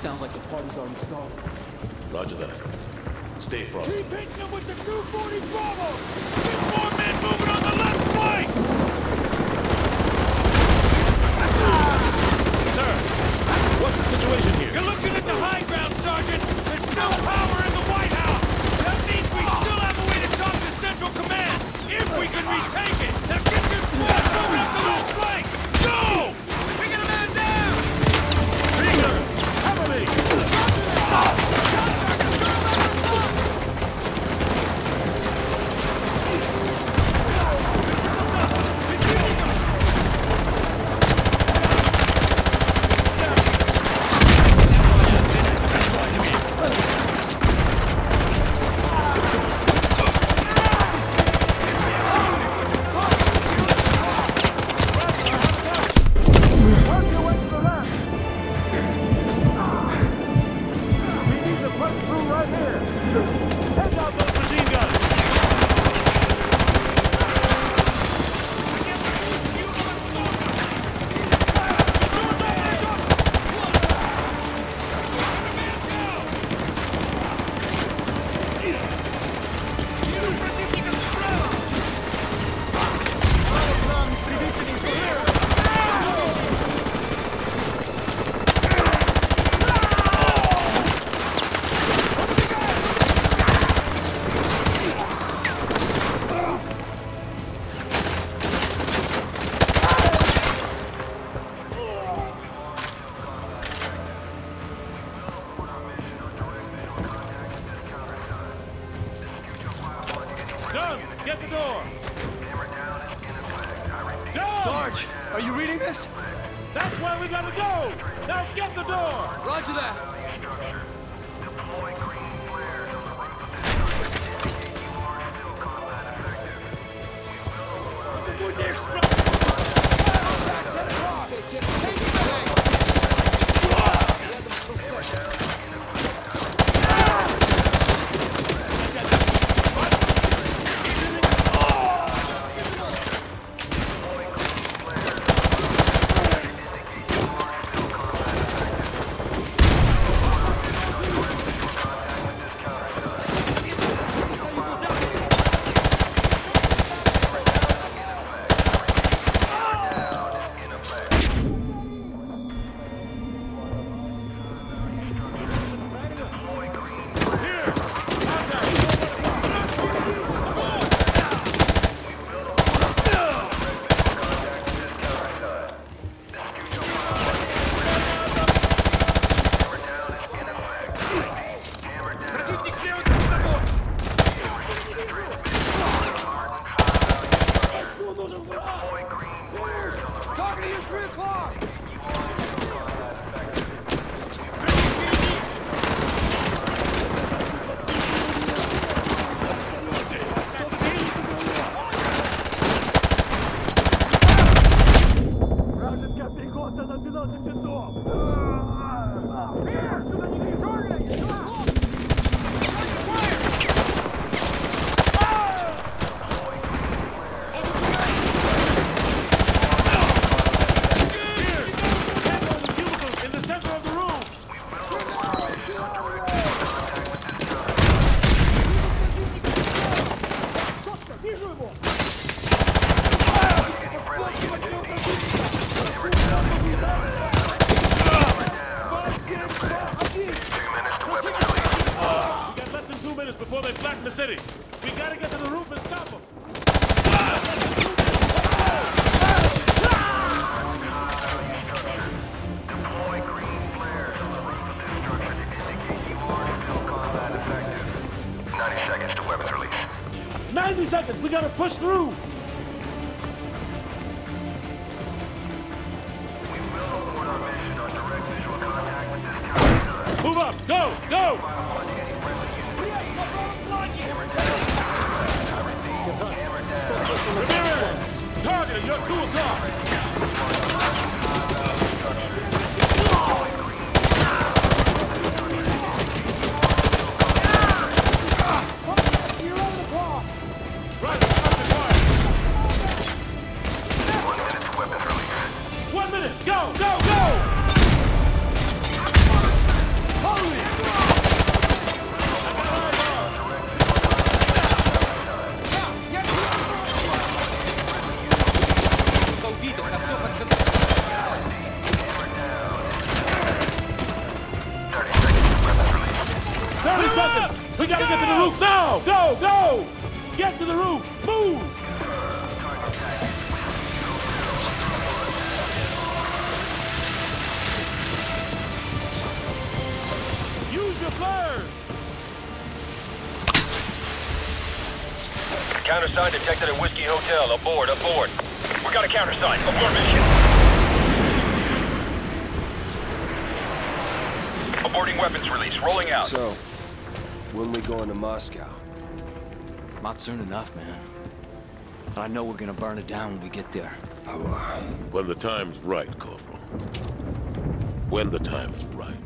Sounds like the party's already started. Roger that. Stay frosty. Keep hitting them with the 240 Bravo! Get more men moving on the left flank! Sir, what's the situation here? You're looking at the high ground, Sergeant! There's still power in the White House! That means we still have a way to talk to Central Command! If we can retake it! Now get your squad moving up the left flank! Go! Bringing a man down! Finger! Cover me! Done! Get the door! Done! Sarge, are you reading this? That's where we gotta go! Now get the door! Roger that. Targeting you 3 o'clock! 2 minutes before they flatten the city. We gotta get to the roof and stop them. Deploy green flares on the roof of this structure to indicate you are still combat effective. 90 seconds to weapons release. 90 seconds! We gotta push through! We will abort our mission on direct visual contact with this counter. Move up! Go! Go! Ramirez! Target, you're 2 o'clock! Right, stop the fire! 1 minute to weapons release. 1 minute! Go! Go! Go! We gotta get to the roof now! Go, go! Get to the roof! Move! Use your flares! Countersign detected at Whiskey Hotel. Aboard, aboard. We got a countersign. Abort mission. Aborting weapons release. Rolling out. So, when we going to Moscow? Not soon enough, man. But I know we're gonna burn it down when we get there. When the time's right, Corporal. When the time's right.